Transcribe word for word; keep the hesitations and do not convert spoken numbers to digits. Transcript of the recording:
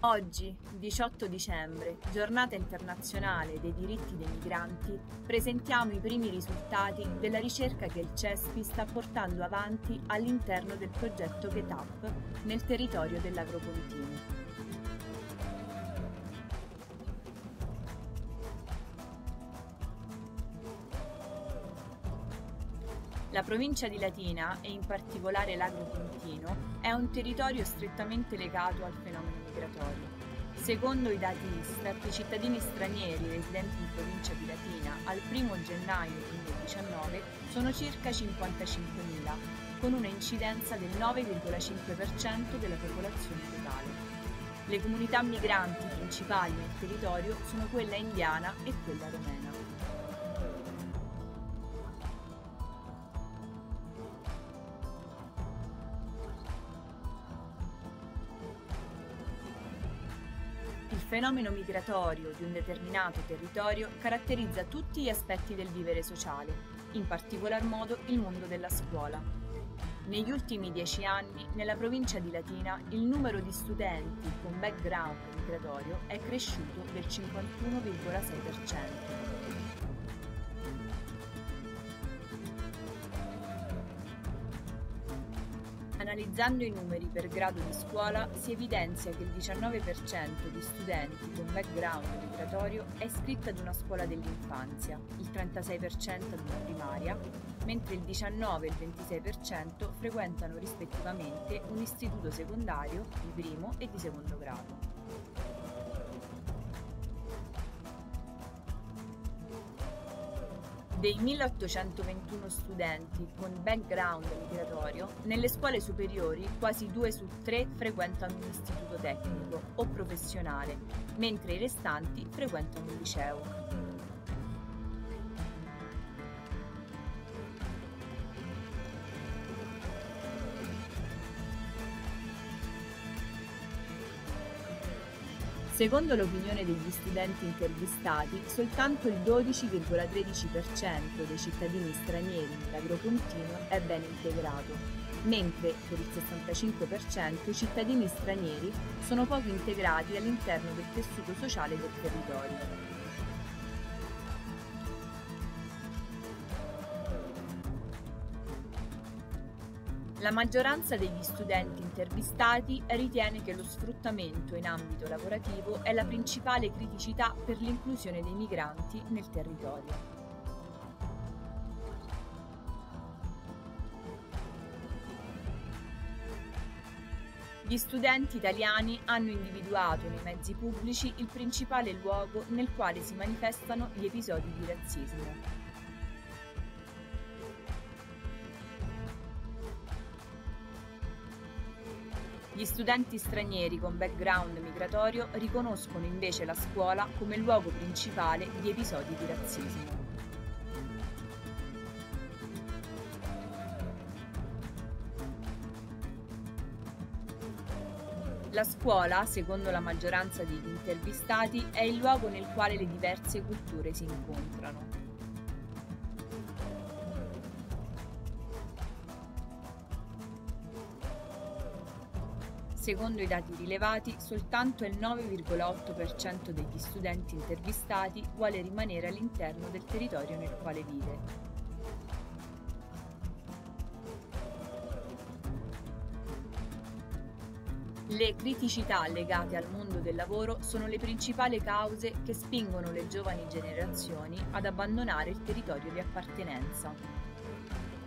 Oggi, diciotto dicembre, Giornata internazionale dei diritti dei migranti, presentiamo i primi risultati della ricerca che il CESPI sta portando avanti all'interno del progetto GetUp nel territorio dell'Agropontino. La provincia di Latina, e in particolare l'Agropontino, è un territorio strettamente legato al fenomeno migratorio. Secondo i dati Istat, i cittadini stranieri residenti in provincia di Latina al primo gennaio duemiladiciannove sono circa cinquantacinquemila, con una incidenza del nove virgola cinque per cento della popolazione totale. Le comunità migranti principali nel territorio sono quella indiana e quella romena. Il fenomeno migratorio di un determinato territorio caratterizza tutti gli aspetti del vivere sociale, in particolar modo il mondo della scuola. Negli ultimi dieci anni, nella provincia di Latina, il numero di studenti con background migratorio è cresciuto del cinquantuno virgola sei per cento. Analizzando i numeri per grado di scuola, si evidenzia che il diciannove per cento di studenti con background migratorio è iscritto ad una scuola dell'infanzia, il trentasei per cento ad una primaria, mentre il diciannove e il ventisei per cento frequentano rispettivamente un istituto secondario di primo e di secondo grado. Dei milleottocentoventuno studenti con background migratorio, nelle scuole superiori quasi due su tre frequentano un istituto tecnico o professionale, mentre i restanti frequentano un liceo. Secondo l'opinione degli studenti intervistati, soltanto il dodici virgola tredici per cento dei cittadini stranieri nell'Agropontino è ben integrato, mentre per il sessantacinque per cento i cittadini stranieri sono poco integrati all'interno del tessuto sociale del territorio. La maggioranza degli studenti intervistati ritiene che lo sfruttamento in ambito lavorativo è la principale criticità per l'inclusione dei migranti nel territorio. Gli studenti italiani hanno individuato nei mezzi pubblici il principale luogo nel quale si manifestano gli episodi di razzismo. Gli studenti stranieri con background migratorio riconoscono invece la scuola come luogo principale di episodi di razzismo. La scuola, secondo la maggioranza degli intervistati, è il luogo nel quale le diverse culture si incontrano. Secondo i dati rilevati, soltanto il nove virgola otto per cento degli studenti intervistati vuole rimanere all'interno del territorio nel quale vive. Le criticità legate al mondo del lavoro sono le principali cause che spingono le giovani generazioni ad abbandonare il territorio di appartenenza.